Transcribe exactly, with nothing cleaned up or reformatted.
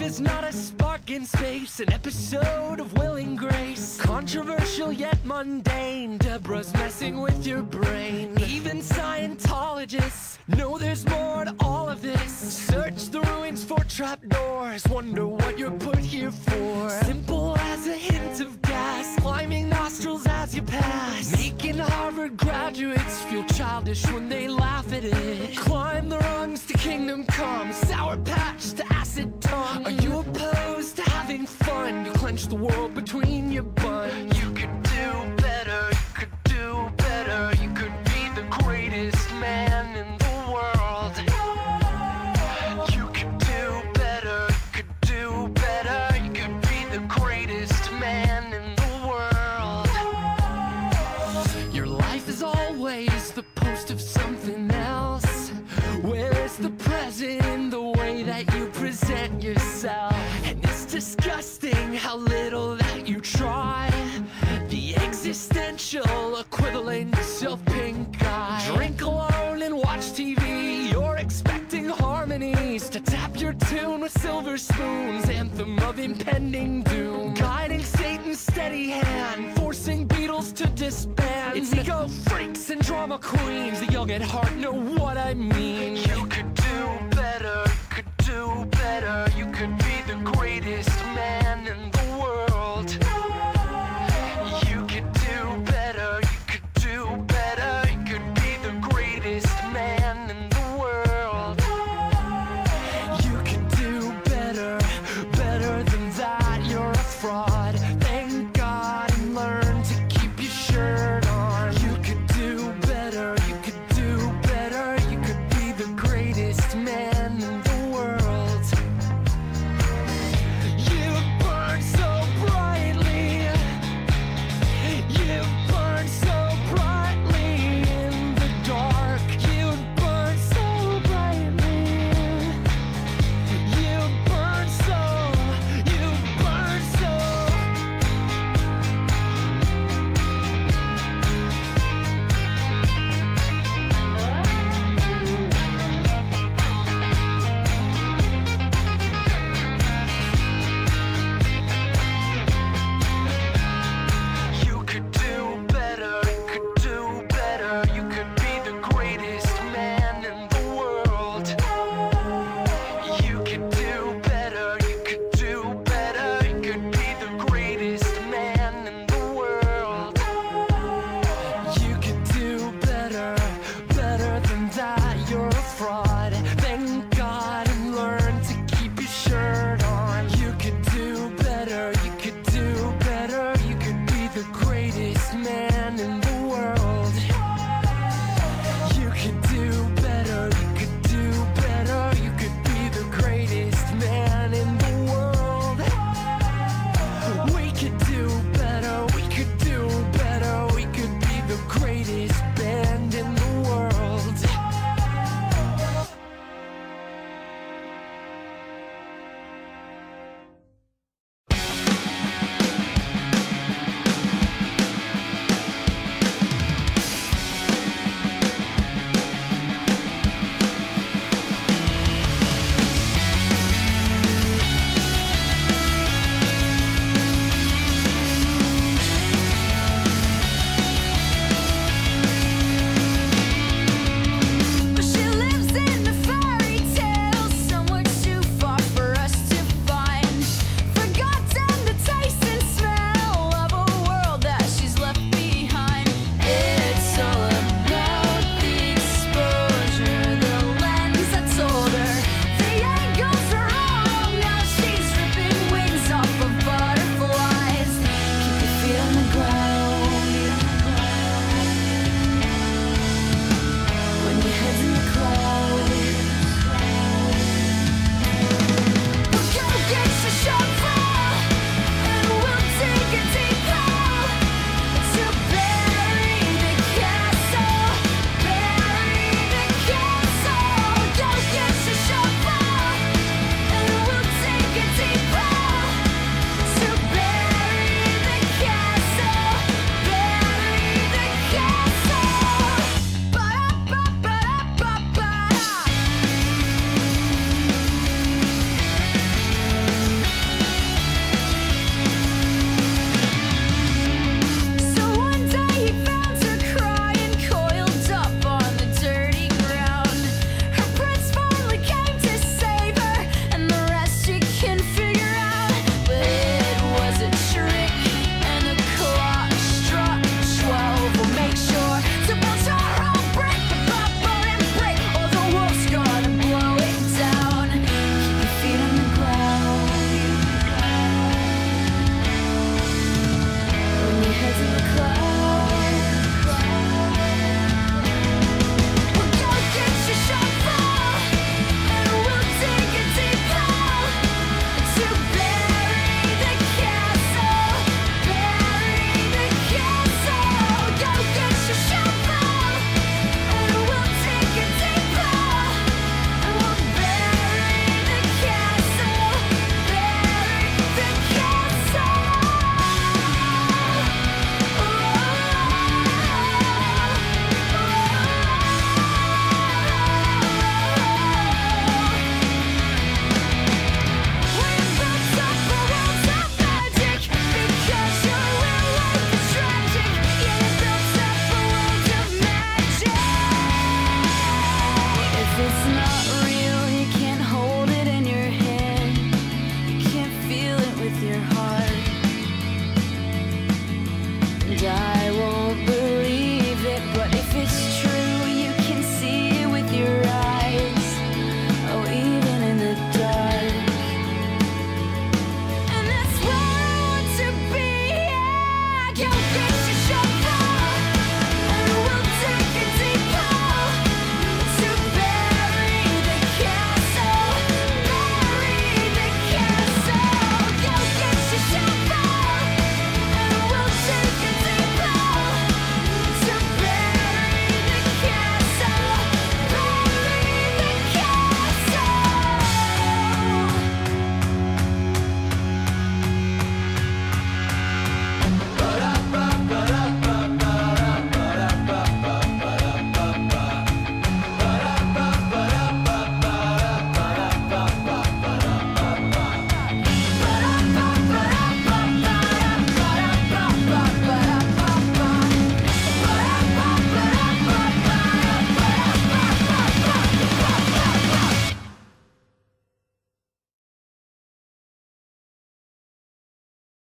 is not a spark in space, an episode of Will and Grace. Controversial yet mundane, Deborah's messing with your brain. Even Scientologists know there's more to all of this. Search the ruins for trapdoors, wonder what you're put here for. Simple as a hint of gas, climbing nostrils as you pass, making Harvard graduates feel childish when they laugh at it. Climb the rungs to kingdom come, Sour Patch to acid tongue. Are you opposed to having fun? You clench the world between your buns. You could do better, you could do better. You could be the greatest man in the world. You could do better, you could do better. You could be the greatest man in the world. Your life is always the post of something else. Where's the present in the way that you present yourself? And it's disgusting how little that you try. The existential equivalent of pink eye. Drink alone and watch T V. You're expecting harmonies to tap your tune with silver spoons. Anthem of impending doom, guiding Satan's steady hand, forcing Beatles to disband. It's ego freaks and drama queens. The young at heart know what I mean. You could do better, you could do better. You could be the greatest man in the world. You could do better, you could do better. You could be the greatest man in the world. You could do better, better than that. You're a fraud. Thank God and learn to keep your shirt on. You could do better, you could do better. You could be the greatest man in the world. You burn You